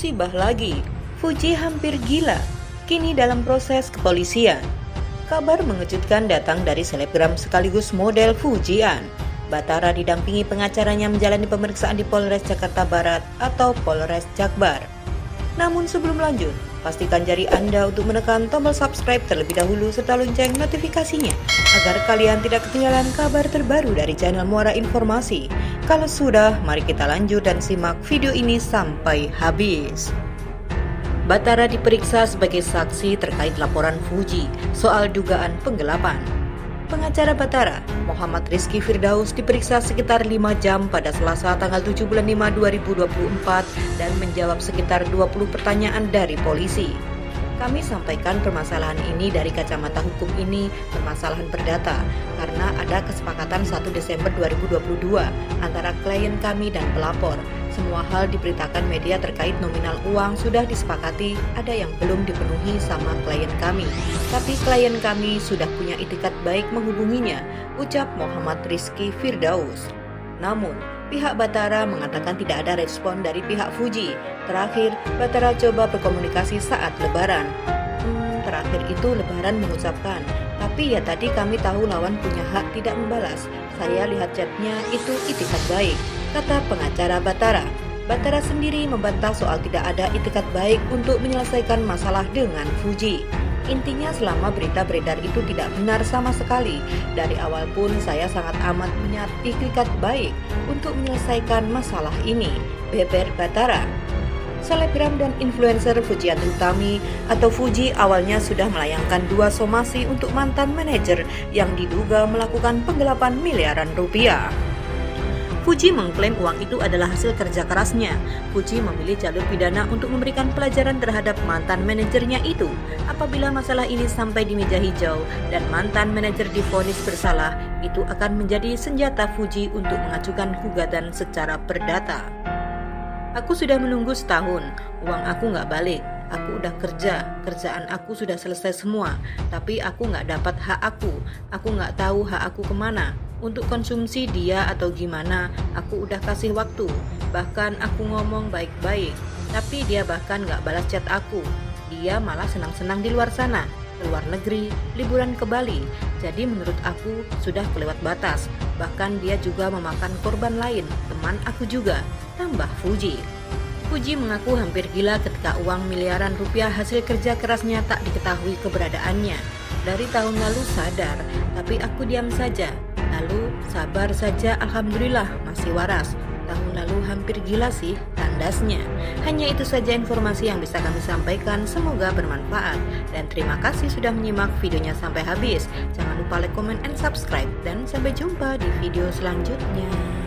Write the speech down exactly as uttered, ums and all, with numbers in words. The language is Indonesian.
Musibah lagi, Fuji hampir gila, kini dalam proses kepolisian. Kabar mengejutkan datang dari selebgram sekaligus model Fujian. Batara didampingi pengacaranya menjalani pemeriksaan di Polres Jakarta Barat atau Polres Jakbar. Namun sebelum lanjut, pastikan jari Anda untuk menekan tombol subscribe terlebih dahulu serta lonceng notifikasinya agar kalian tidak ketinggalan kabar terbaru dari channel Muara Informasi. Kalau sudah, mari kita lanjut dan simak video ini sampai habis. Batara diperiksa sebagai saksi terkait laporan Fuji soal dugaan penggelapan. Pengacara Batara, Muhammad Rizky Firdaus, diperiksa sekitar lima jam pada Selasa tanggal tujuh bulan lima dua ribu dua puluh empat dan menjawab sekitar dua puluh pertanyaan dari polisi. Kami sampaikan permasalahan ini dari kacamata hukum ini permasalahan perdata karena ada kesepakatan satu Desember dua ribu dua puluh dua antara klien kami dan pelapor. Semua hal diberitakan media terkait nominal uang sudah disepakati, ada yang belum dipenuhi sama klien kami. Tapi klien kami sudah punya itikat baik menghubunginya, ucap Muhammad Rizky Firdaus. Namun, pihak Batara mengatakan tidak ada respon dari pihak Fuji. Terakhir, Batara coba berkomunikasi saat Lebaran. Hmm, terakhir itu Lebaran mengucapkan, tapi ya tadi kami tahu lawan punya hak tidak membalas. Saya lihat chatnya itu itikat baik, kata pengacara Batara. Batara sendiri membantah soal tidak ada itikat baik untuk menyelesaikan masalah dengan Fuji. Intinya selama berita beredar itu tidak benar sama sekali. Dari awal pun saya sangat amat punya itikat baik untuk menyelesaikan masalah ini, beber Batara. Selebgram dan influencer Fujianti Utami atau Fuji awalnya sudah melayangkan dua somasi untuk mantan manajer yang diduga melakukan penggelapan miliaran rupiah. Fuji mengklaim uang itu adalah hasil kerja kerasnya. Fuji memilih jalur pidana untuk memberikan pelajaran terhadap mantan manajernya itu. Apabila masalah ini sampai di meja hijau dan mantan manajer divonis bersalah, itu akan menjadi senjata Fuji untuk mengajukan gugatan secara perdata. Aku sudah menunggu setahun, uang aku nggak balik. Aku udah kerja, kerjaan aku sudah selesai semua, tapi aku nggak dapat hak aku. Aku nggak tahu hak aku kemana. Untuk konsumsi dia atau gimana, aku udah kasih waktu. Bahkan aku ngomong baik-baik, tapi dia bahkan nggak balas chat aku. Dia malah senang-senang di luar sana, ke luar negeri, liburan ke Bali. Jadi menurut aku sudah kelewat batas. Bahkan dia juga memakan korban lain, teman aku juga, tambah Fuji. Fuji mengaku hampir gila ketika uang miliaran rupiah hasil kerja kerasnya tak diketahui keberadaannya. Dari tahun lalu sadar, tapi aku diam saja. Lalu sabar saja, alhamdulillah masih waras. Tahun lalu hampir gila sih, tandasnya. Hanya itu saja informasi yang bisa kami sampaikan, semoga bermanfaat. Dan terima kasih sudah menyimak videonya sampai habis. Jangan lupa like, comment, and subscribe. Dan sampai jumpa di video selanjutnya.